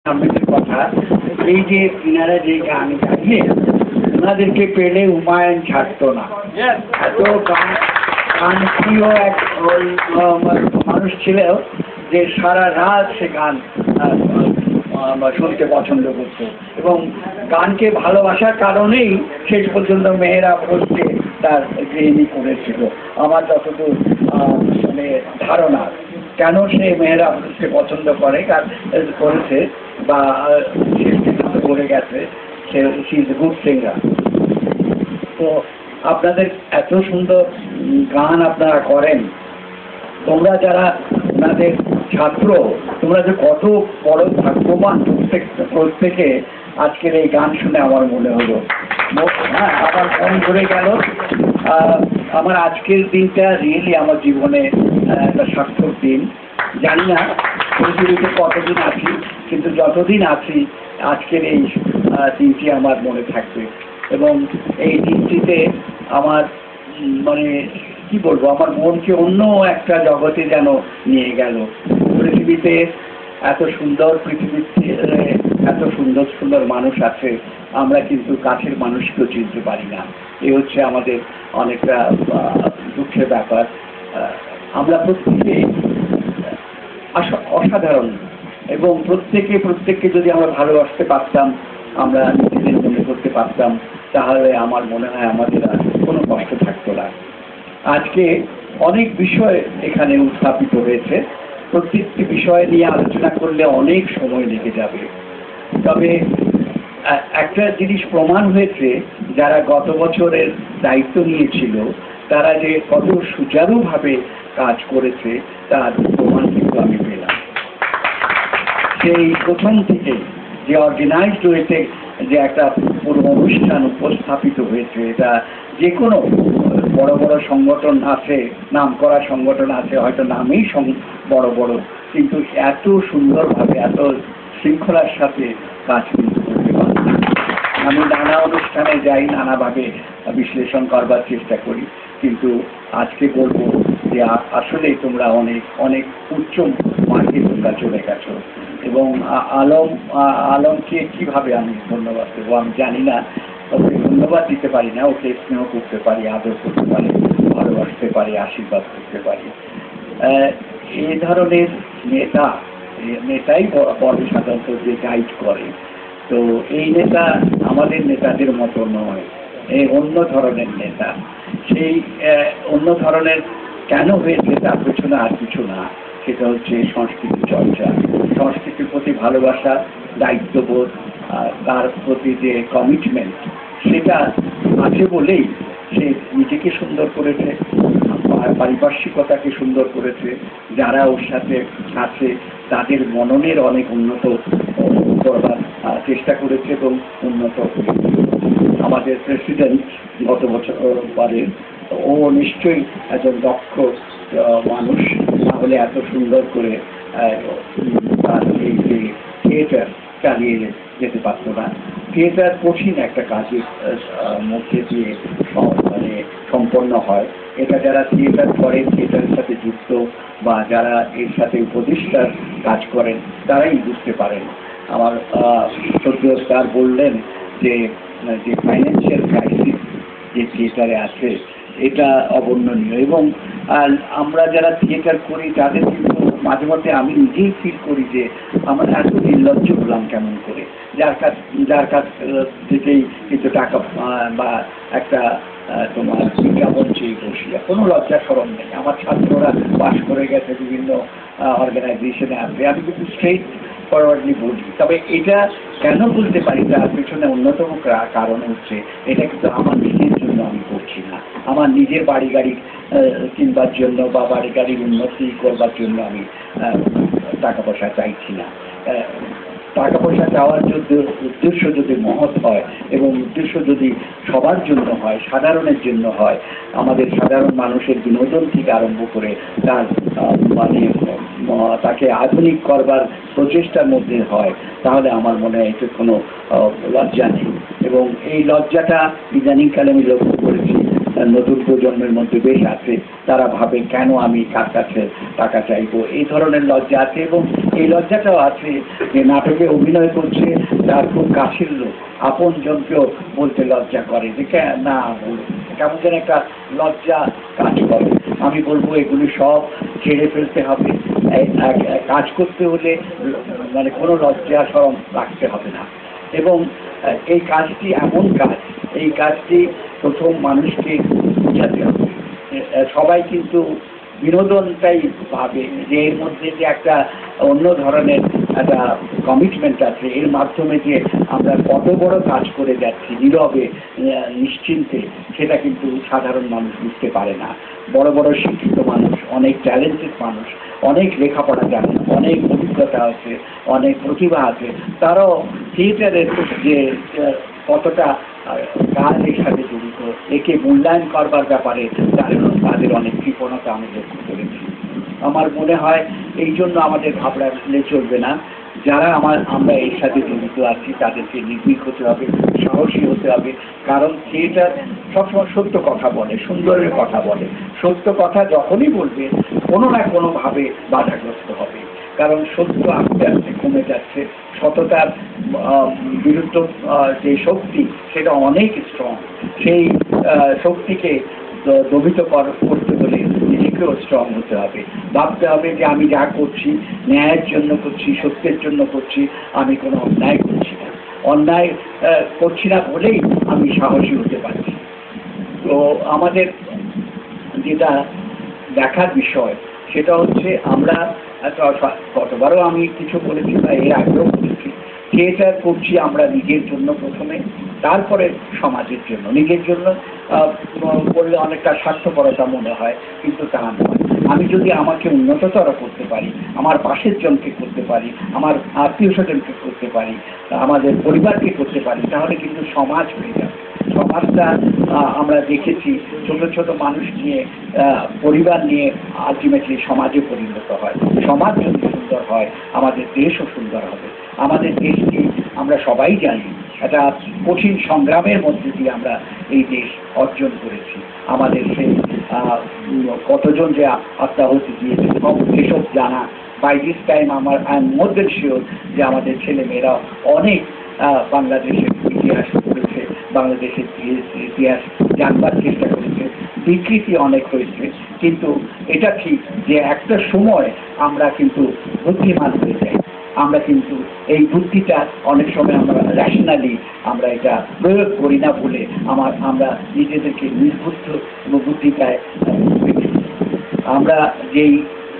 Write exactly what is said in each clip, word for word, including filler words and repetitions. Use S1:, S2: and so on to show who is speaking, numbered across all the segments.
S1: আমাদের কথা এই যে ইনারা যে গান গাইয়ে ওনাদেরকে পেলে হুমায়ুন ছাড়তো না। এত গান গান প্রিয় এক মানুষ ছিল যে সারা রাত সে গান শুনতে পছন্দ করতো এবং গানকে ভালোবাসার কারণেই শেষ পর্যন্ত মেয়েরা বলতে তার গৃহিণী করেছিল। আমার যতদূর মানে ধারণা কেন সে মেয়েরা সে পছন্দ করে করেছে বা শেষ পর্যন্ত করে গেছে, সে she is a good singer. তো আপনাদের এত সুন্দর গান আপনারা করেন, তোমরা যারা ওনাদের ছাত্র, তোমরা যে কত বড় ভাগ্যবান। প্রত্যেক প্রত্যেকে আজকের এই গান শুনে আমার মনে হলো, হ্যাঁ আমার মন ভরে গেল। আমার আজকের দিনটা রিয়েলি আমার জীবনে একটা সার্থক দিন। জানি না পৃথিবীতে কতদিন আছি, কিন্তু যতদিন আছি আজকের এই দিনটি আমার মনে থাকবে এবং এই দিনটিতে আমার মানে কি বলবো, আমার মনকে অন্য একটা জগতে যেন নিয়ে গেল। পৃথিবীতে এত সুন্দর, পৃথিবীতে এত সুন্দর সুন্দর মানুষ আছে, আমরা কিন্তু কাছের মানুষকেও চিনতে পারি না। এ হচ্ছে আমাদের অনেকটা দুঃখের ব্যাপার। আমরা প্রত্যেকে অসাধারণ এবং প্রত্যেকে প্রত্যেককে যদি আমরা ভালোবাসতে পারতাম, আমরা নিজেদের মনে করতে পারতাম, তাহলে আমার মনে হয় আমাদের আর কোনো কষ্ট থাকতো না। আজকে অনেক বিষয় এখানে উত্থাপিত হয়েছে, প্রত্যেকটি বিষয় নিয়ে আলোচনা করলে অনেক সময় লেগে যাবে। তবে একটা জিনিস প্রমাণ হয়েছে, যারা গত বছরের দায়িত্ব নিয়েছিল তারা যে কত সুচারুভাবে কাজ করেছে তার প্রমাণ কিন্তু আমি পেলাম। সেই প্রথম থেকে যে অর্গানাইজড হয়েছে, যে একটা পুরো অনুষ্ঠান উপস্থাপিত হয়েছে, এটা যে কোনো বড় বড় সংগঠন আছে, নাম করা সংগঠন আছে, হয়তো নামেই বড় বড়, কিন্তু এত সুন্দরভাবে এত শৃঙ্খলার সাথে কাজ কিন্তু করতে পারে। আমি নানা অনুষ্ঠানে যাই, নানাভাবে বিশ্লেষণ করবার চেষ্টা করি, কিন্তু আজকে বলবো যে আসলেই তোমরা অনেক অনেক উচ্চ মার্গে তোমরা চলে গেছো। এবং আলম আলমকে কিভাবে আমি ধন্যবাদ দেবো আমি জানি না। ওকে ধন্যবাদ দিতে পারি না, ওকে স্নেহ করতে পারি, আদর করতে পারি, ভালোবাসতে পারি, আশীর্বাদ করতে পারি। এই ধরনের নেতা নেতাই বড় সাধারণত যে গাইড করে, তো এই নেতা আমাদের নেতাদের মতো নয়, এই অন্য ধরনের নেতা। সেই অন্য ধরনের কেন হয়েছে তার পেছনে আর কিছু না, সেটা হচ্ছে সংস্কৃতি চর্চা, সংস্কৃতির প্রতি ভালোবাসা, দায়িত্ববোধ, তার প্রতি যে কমিটমেন্ট, সেটা আছে বলেই সে নিজেকে সুন্দর করেছে, পারিপার্শ্বিকতাকে সুন্দর করেছে, যারা ওর সাথে আছে তাদের মননের অনেক উন্নত করবার চেষ্টা করেছে এবং উন্নত করেছে। আমাদের প্রেসিডেন্ট গত বছর পরে, ও নিশ্চয়ই একজন দক্ষ মানুষ, তাহলে এত সুন্দর করে তার এই যে থিয়েটার চালিয়ে যেতে পারত না। থিয়েটার কঠিন একটা কাজের মধ্যে দিয়ে মানে সম্পন্ন হয়। এটা যারা থিয়েটার করে, থিয়েটারের সাথে যুক্ত বা যারা এর সাথে উপদেষ্টার কাজ করেন, তারাই বুঝতে পারেন। আমার শ্রদ্ধেয় স্যার বললেন যে যে ফাইন্যান্সিয়াল ক্রাইসিস যে থিয়েটারে আছে এটা অবর্ণনীয়, এবং আমরা যারা থিয়েটার করি তাদের কিন্তু মাঝে মধ্যে আমি নিজেই ফিল করি যে আমরা এত নির্লজ্জ হলাম কেমন করে, যার কাছ যার কাছ থেকেই কিন্তু টাকা বা একটা তোমার বিজ্ঞাপন চেয়ে বসি, কোনো লজ্জা শরম নেই। আমার ছাত্ররা পাস করে গেছে, বিভিন্ন অর্গানাইজেশনে আছে, আমি কিন্তু স্ট্রেট ফরওয়ার্ডলি বলি। তবে এটা কেন বলতে পারি, তার পেছনে অন্যতম কারণ হচ্ছে এটা কিন্তু আমার নিজের জন্য আমি করছি না, আমার নিজের বাড়ি গাড়ি কিনবার জন্য বা বাড়ি গাড়ির উন্নতি করবার জন্য আমি টাকা পয়সা চাইছি না। টাকা পয়সা চাওয়ার যদি উদ্দেশ্য যদি মহৎ হয় এবং উদ্দেশ্য যদি সবার জন্য হয়, সাধারণের জন্য হয়, আমাদের সাধারণ মানুষের বিনোদন থেকে আরম্ভ করে তার মানে তাকে আধুনিক করবার প্রচেষ্টার মধ্যে হয়, তাহলে আমার মনে হয় এতে কোনো লজ্জা নেই। এবং এই লজ্জাটা ইদানিংকালে আমি লক্ষ্য করেছি নতুন প্রজন্মের মধ্যে বেশ আছে। তারা ভাবে কেন আমি কার কাছে টাকা চাইবো, এই ধরনের লজ্জা আছে। এবং এই লজ্জাটাও আছে যে নাটকে অভিনয় করছে তার খুব কাছের লোক আপন জনকেও বলতে লজ্জা করে যে না, কেমন যেন একটা লজ্জা কাজ করে। আমি বলবো এগুলি সব ছেড়ে ফেলতে হবে। কাজ করতে হলে মানে কোনো লজ্জা শরম রাখতে হবে না। এবং এই কাজটি এমন কাজ, এই কাজটি প্রথম মানুষকে বোঝাতে হবে। সবাই কিন্তু বিনোদনটাই ভাবে যে এর মধ্যে যে একটা অন্য ধরনের একটা কমিটমেন্ট আছে, এর মাধ্যমে যে আমরা কত বড় কাজ করে যাচ্ছি নীরবে নিশ্চিন্তে, সেটা কিন্তু সাধারণ মানুষ বুঝতে পারে না। বড় বড় শিক্ষিত মানুষ, অনেক ট্যালেন্টেড মানুষ, অনেক লেখাপড়া জানেন, অনেক অভিজ্ঞতা আছে, অনেক প্রতিভা আছে, তারাও থিয়েটারের যে কতটা কাজের সাথে জড়িত, একে মূল্যায়ন করবার ব্যাপারে তাদের তাদের অনেক কৃপণতা আমি লক্ষ্য করেছি। আমার মনে হয় এই জন্য আমাদের ঘাবড়ালে চলবে না। যারা আমার আমরা এর সাথে জড়িত আছি তাদেরকে নির্ভীক হতে হবে, সাহসী হতে হবে। কারণ থিয়েটার সবসময় সত্য কথা বলে, সুন্দরের কথা বলে। সত্য কথা যখনই বলবে কোনো না কোনোভাবে বাধাগ্রস্ত হবে। কারণ সত্য আস্তে আস্তে কমে যাচ্ছে, সততার বিরুদ্ধ যে শক্তি সেটা অনেক স্ট্রং। সেই শক্তিকে দমিত করতে হলে নিজেকেও স্ট্রং হতে হবে। ভাবতে হবে যে আমি যা করছি ন্যায়ের জন্য করছি, সত্যের জন্য করছি, আমি কোনো অন্যায় করছি না। অন্যায় করছি না বলেই আমি সাহসী হতে পারছি। তো আমাদের যেটা দেখার বিষয় সেটা হচ্ছে আমরা কতবারও আমি কিছু বলেছি বা এর আগেও বলেছি, থিয়েটার করছি আমরা নিজের জন্য প্রথমে, তারপরে সমাজের জন্য। নিজের জন্য করলে অনেকটা স্বার্থপরতা মনে হয়, কিন্তু তা নয়। আমি যদি আমাকে উন্নততর করতে পারি, আমার পাশের জনকে করতে পারি, আমার আত্মীয় স্বজনকে করতে পারি, আমাদের পরিবারকে করতে পারি, তাহলে কিন্তু সমাজ হয়ে যাবে। সমাজটা আমরা দেখেছি ছোট ছোট মানুষ নিয়ে, পরিবার নিয়ে আলটিমেটলি সমাজে পরিণত হয়। সমাজ যদি সুন্দর হয় আমাদের দেশও সুন্দর হবে। আমাদের দেশকে আমরা সবাই জানি একটা কঠিন সংগ্রামের মধ্যে দিয়ে আমরা এই দেশ অর্জন করেছি। আমাদের সেই কতজন যে আত্মাহুতি দিয়েছে সব এসব জানা। বাই দিস টাইম আমার I am more than sure যে আমাদের ছেলে মেয়েরা অনেক বাংলাদেশের ইতিহাস পড়েছে, বাংলাদেশের ইতিহাস জানবার চেষ্টা করেছে, বিকৃতি অনেক হয়েছে। কিন্তু এটা ঠিক যে একটা সময় আমরা কিন্তু বুদ্ধিমান হয়ে যাই। আমরা কিন্তু এই বুদ্ধিটা অনেক সময় আমরা র্যাশনালি আমরা এটা প্রয়োগ করি না বলে আমার আমরা নিজেদেরকে নির্বুদ্ধ বুদ্ধিটায় আমরা যেই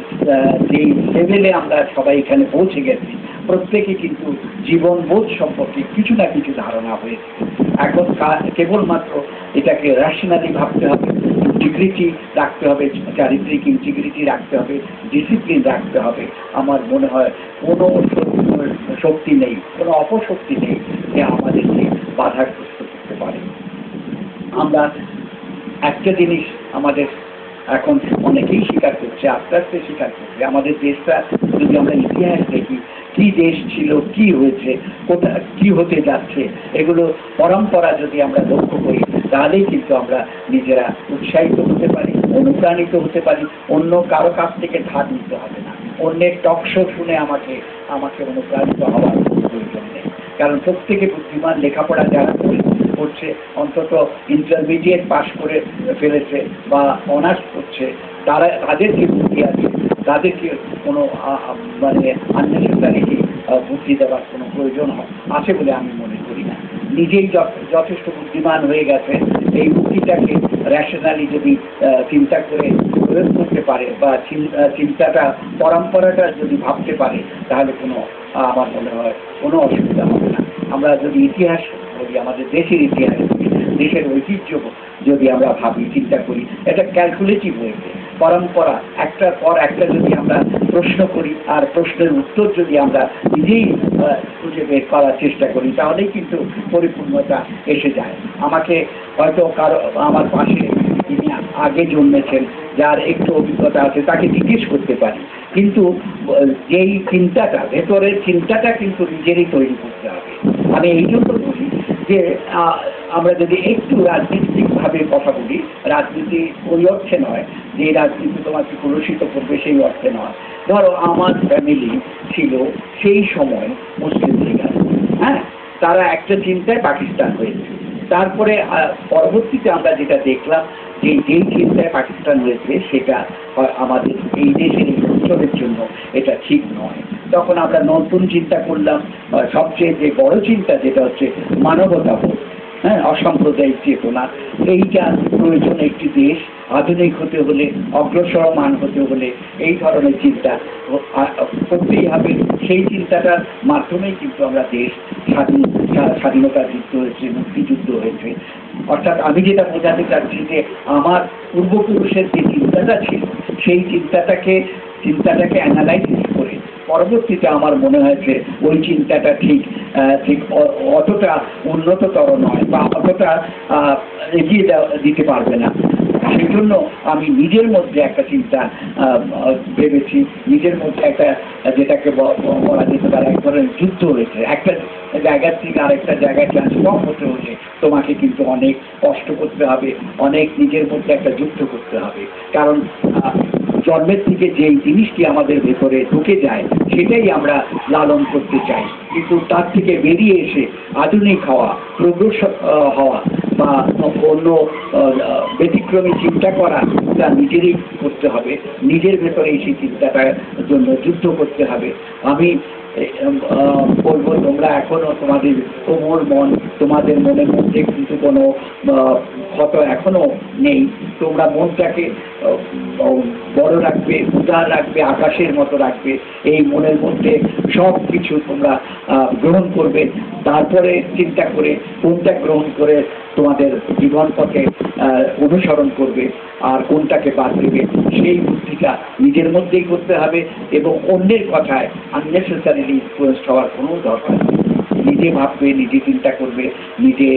S1: যেই লেভেলে আমরা সবাই এখানে পৌঁছে গেছি, প্রত্যেকে কিন্তু জীবনবোধ সম্পর্কে কিছু না কিছু ধারণা হয়েছে। এখন কেবলমাত্র এটাকে র্যাশনালি ভাবতে হবে, ইন্টিগ্রিটি রাখতে হবে, চারিত্রিক ইন্টিগ্রিটি রাখতে হবে, ডিসিপ্লিন রাখতে হবে। আমার মনে হয় কোনো শক্তি নেই, কোনো অপশক্তি নেই যে আমাদেরকে বাধাগ্রস্ত করতে পারে। আমরা একটা জিনিস আমাদের এখন অনেকেই স্বীকার করছে, আস্তে আস্তে স্বীকার করছে, আমাদের দেশটা যদি আমরা ইতিহাস দেখি, কি দেশ ছিল, কি হয়েছে, কোথায় কি হতে যাচ্ছে, এগুলো পরম্পরা যদি আমরা লক্ষ্য করি তাহলেই কিন্তু আমরা নিজেরা উৎসাহিত হতে পারি, অনুপ্রাণিত হতে পারি। অন্য কারো কাছ থেকে ধার নিতে হবে না, অন্যের টক শো শুনে আমাকে আমাকে অনুপ্রাণিত হওয়ার প্রয়োজন নেই। কারণ প্রত্যেকে বুদ্ধিমান, লেখাপড়া যারা করছে, অন্তত ইন্টারমিডিয়েট পাশ করে ফেলেছে বা অনার্স করছে, তারা তাদের যে বুদ্ধি আছে তাদেরকে কোনো মানে আননেসেসারি বুদ্ধি দেওয়ার কোনো প্রয়োজন আছে বলে আমি মনে করি না। নিজেই যথেষ্ট বুদ্ধিমান হয়ে গেছে, এই বুদ্ধিটাকে র্যাশনালি যদি চিন্তা করে প্রয়োগ করতে পারে বা চিন্তাটা পরম্পরাটা যদি ভাবতে পারে তাহলে কোনো আমার মনে হয় কোনো অসুবিধা হবে না। আমরা যদি ইতিহাস বলি, আমাদের দেশের ইতিহাস বলি, দেশের ঐতিহ্য যদি আমরা ভাবি, চিন্তা করি, এটা ক্যালকুলেটিভ হয়েছে। পরম্পরা একটার পর একটা যদি আমরা প্রশ্ন করি আর প্রশ্নের উত্তর যদি আমরা নিজেই খুঁজে বের করার চেষ্টা করি তাহলেই কিন্তু পরিপূর্ণতা এসে যায়। আমাকে হয়তো কারো আমার পাশে যিনি আগে জন্মেছেন, যার একটু অভিজ্ঞতা আছে, তাকে জিজ্ঞেস করতে পারি, কিন্তু যেই চিন্তাটা, ভেতরের চিন্তাটা কিন্তু নিজেরই তৈরি করতে হবে। আমি এই জন্য বলি যে আমরা যদি একটু রাজনৈতিকভাবে কথা বলি, রাজনীতি ওই অর্থে নয় যে এই রাজনীতি তোমাকে কলুষিত করবে সেই অর্থে নয়। ধরো আমার ফ্যামিলি ছিল সেই সময় মুসলিম লীগ, হ্যাঁ, তারা একটা চিন্তায় পাকিস্তান হয়েছে। তারপরে পরবর্তীতে আমরা যেটা দেখলাম যে যেই চিন্তায় পাকিস্তান হয়েছে সেটা আমাদের এই দেশের এই অঞ্চলের জন্য এটা ঠিক নয়। তখন আমরা নতুন চিন্তা করলাম, সবচেয়ে যে বড় চিন্তা যেটা হচ্ছে মানবতাবোধ, হ্যাঁ, অসাম্প্রদায়িক চেতনা। এইটা প্রয়োজন একটি দেশ আধুনিক হতে হলে, অগ্রসরমান হতে হলে এই ধরনের চিন্তা করতেই হবে। সেই চিন্তাটার মাধ্যমেই কিন্তু আমরা দেশ স্বাধীন স্বাধীনতা যুদ্ধ হয়েছে, মুক্তিযুদ্ধ হয়েছে। অর্থাৎ আমি যেটা বোঝাতে চাচ্ছি যে আমার পূর্বপুরুষের যে চিন্তাটা ছিল সেই চিন্তাটাকে চিন্তাটাকে অ্যানালাইসিস করে পরবর্তীতে আমার মনে হয়েছে ওই চিন্তাটা ঠিক ঠিক অতটা উন্নততর নয় বা অতটা এগিয়ে দিতে পারবে না। সেই জন্য আমি নিজের মধ্যে একটা চিন্তা ভেবেছি, নিজের মধ্যে একটা যেটাকে বলা যেতে পারে এক ধরনের যুদ্ধ হয়েছে। একটা জায়গার থেকে আরেকটা জায়গায় ট্রান্সফর্ম হতে হলে তোমাকে কিন্তু অনেক কষ্ট করতে হবে, অনেক নিজের মধ্যে একটা যুদ্ধ করতে হবে। কারণ জন্মের থেকে যেই জিনিসটি আমাদের ভেতরে ঢুকে যায় সেটাই আমরা লালন করতে চাই, কিন্তু তার থেকে বেরিয়ে এসে আধুনিক হওয়া, প্রগ্রসর হওয়া বা অন্য ব্যতিক্রমী চিন্তা করা তা নিজেরই করতে হবে। নিজের ভেতরে সেই চিন্তাটার জন্য যুদ্ধ করতে হবে। আমি বলবো তোমরা এখনো তোমাদের কোমল মন, তোমাদের মনের মধ্যে কিন্তু কোনো ক্ষত এখনো নেই। তোমরা মনটাকে বড় রাখবে, উদার রাখবে, আকাশের মতো রাখবে। এই মনের মধ্যে সব কিছু তোমরা গ্রহণ করবে, তারপরে চিন্তা করে কোনটা গ্রহণ করে তোমাদের জীবন পথে অনুসরণ করবে আর কোনটাকে বাদ দেবে সেই বুদ্ধিটা নিজের মধ্যেই করতে হবে। এবং অন্যের কথায় আননেসেসারিলি ইনফ্লুয়েন্সড হওয়ার কোনো দরকার নেই। নিজে ভাববে, নিজে চিন্তা করবে, নিজে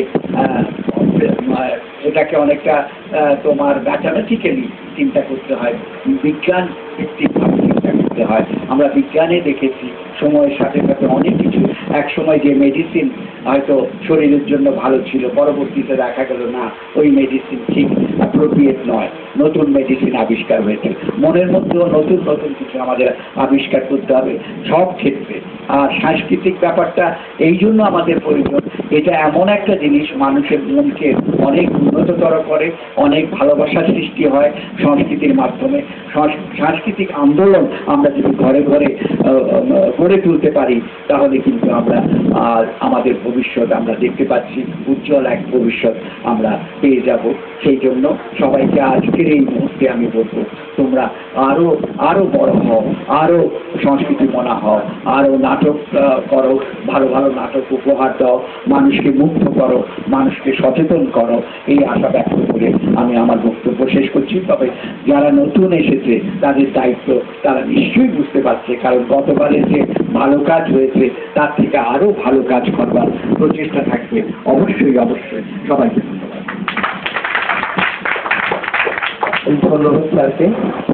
S1: এটাকে অনেকটা তোমার ম্যাথামেটিক্যালি চিন্তা করতে হয়, বিজ্ঞান ভিত্তিকভাবে চিন্তা করতে হয়। আমরা বিজ্ঞানে দেখেছি সময়ের সাথে সাথে অনেক কিছু, এক সময় যে মেডিসিন হয়তো শরীরের জন্য ভালো ছিল পরবর্তীতে দেখা গেল না ওই মেডিসিন ঠিক অ্যাপ্রোপ্রিয়েট নয়, নতুন মেডিসিন আবিষ্কার হয়েছে। মনের মধ্যেও নতুন নতুন কিছু আমাদের আবিষ্কার করতে হবে সব ক্ষেত্রে। আর সাংস্কৃতিক ব্যাপারটা এই জন্য আমাদের প্রয়োজন, এটা এমন একটা জিনিস মানুষের মনকে অনেক উন্নততর করে, অনেক ভালোবাসার সৃষ্টি হয় সংস্কৃতির মাধ্যমে। সাংস্কৃতিক আন্দোলন আমরা যদি ঘরে ঘরে গড়ে তুলতে পারি তাহলে কিন্তু আমরা আমাদের ভবিষ্যৎ আমরা দেখতে পাচ্ছি উজ্জ্বল এক ভবিষ্যৎ আমরা পেয়ে যাব। সেই জন্য সবাইকে আজকের এই মুহূর্তে আমি বলবো তোমরা আরো আরো বড় হও, আরো সংস্কৃতি মনা হও, আরো নাটক করো, ভালো ভালো নাটক উপহার দাও, মানুষকে মুগ্ধ করো, মানুষকে সচেতন করো। এই আশা ব্যক্ত করে আমি আমার বক্তব্য শেষ করছি। তবে যারা নতুন এসেছে তাদের দায়িত্ব তারা নিশ্চয়ই বুঝতে পারছে, কারণ গতবারের যে ভালো কাজ হয়েছে তার থেকে আরো ভালো কাজ করবার প্রচেষ্টা থাকবে। অবশ্যই অবশ্যই সবাইকে ধন্যবাদ।
S2: ধন্যবাদ স্যারকে।